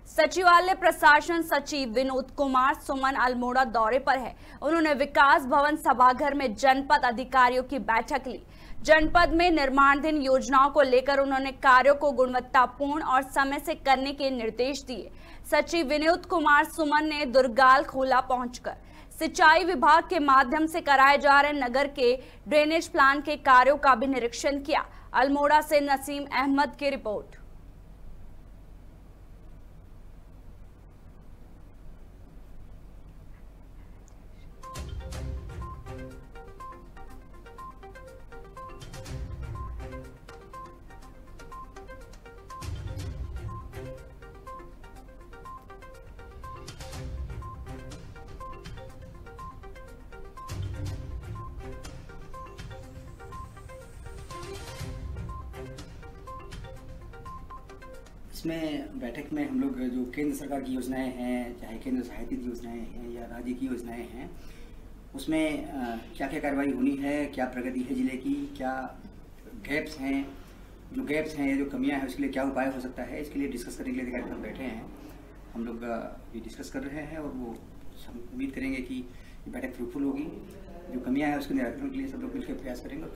सचिवालय प्रशासन सचिव विनोद कुमार सुमन अल्मोड़ा दौरे पर है। उन्होंने विकास भवन सभागार में जनपद अधिकारियों की बैठक ली। जनपद में निर्माणाधीन योजनाओं को लेकर उन्होंने कार्यों को गुणवत्तापूर्ण और समय से करने के निर्देश दिए। सचिव विनोद कुमार सुमन ने दुर्गाल खोला पहुंचकर सिंचाई विभाग के माध्यम से कराए जा रहे नगर के ड्रेनेज प्लान के कार्यों का भी निरीक्षण किया। अल्मोड़ा से नसीम अहमद की रिपोर्ट। इसमें बैठक में हम लोग जो केंद्र सरकार की योजनाएं हैं, चाहे केंद्र सहायतित योजनाएं हैं या राज्य की योजनाएं हैं, उसमें क्या क्या कार्रवाई होनी है, क्या प्रगति है जिले की, क्या गैप्स हैं, जो गैप्स हैं, जो कमियां हैं, उसके लिए क्या उपाय हो सकता है, इसके लिए डिस्कस करने के लिए अधिकारी हम बैठे हैं। हम लोग भी डिस्कस कर रहे हैं और वो हम उम्मीद करेंगे कि ये बैठक फ्रूटफुल होगी। जो कमियां हैं उसके निराकरण के लिए सब लोग मिलकर प्रयास करेंगे और